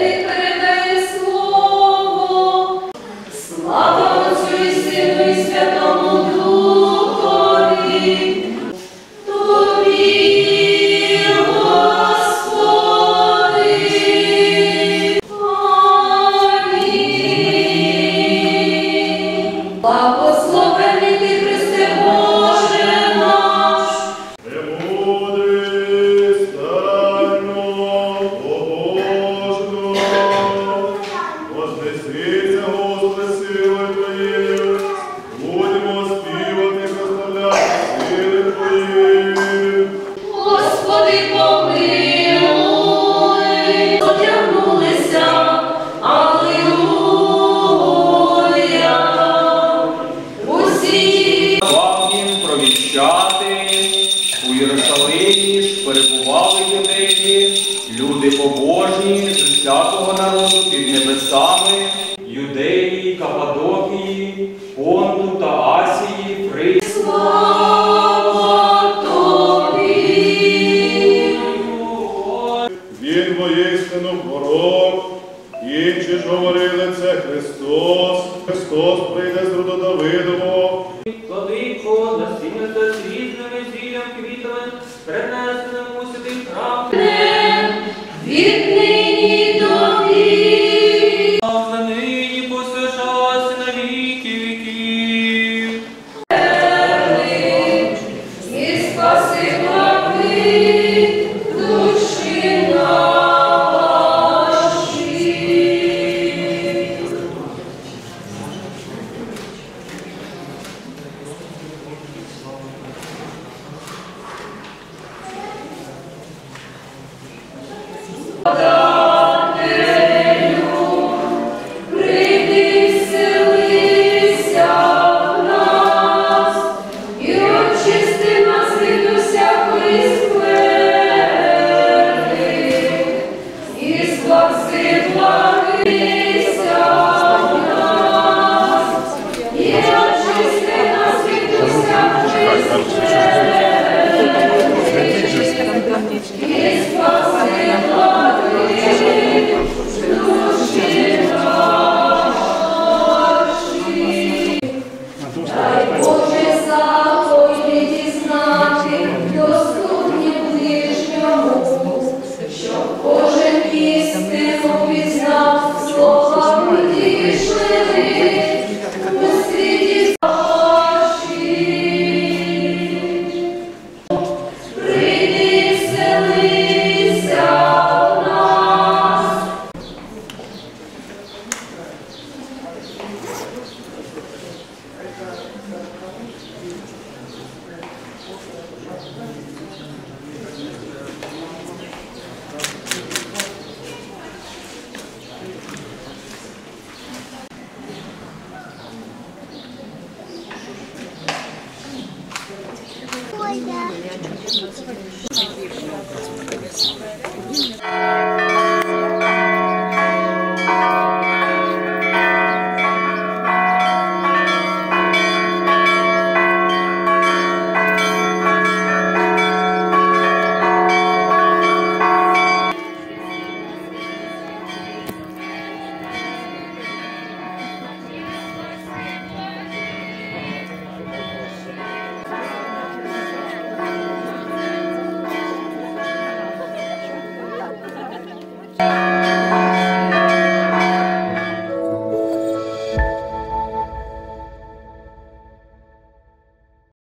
У Єрусалимі ж перебували юдеї, люди побожні з усякого народу під небесами, Юдеї, Каппадокії, Понту та Асії, Фригії. Слава Тобі! Він воістину пророк, інші ж говорили, це Христос. Христос прийде з роду Давидового. Владико, насіння та з різними зіллям квітами, принесеним у святий храм. Віднині до віку. На нині посвящалася на віки віків. І спаси благи душі наші. Прийди, вселися в нас і очисти нас від усякої скверни, і спаси благися в нас, і очисти нас від усякої скверни, і спаси благи душі наші. Дай Боже заповіді знати, доступні ближньому, щоб кожен істину пізнав, слова відійшли у світі наші. Прийди, вселися в нас. Ой, да.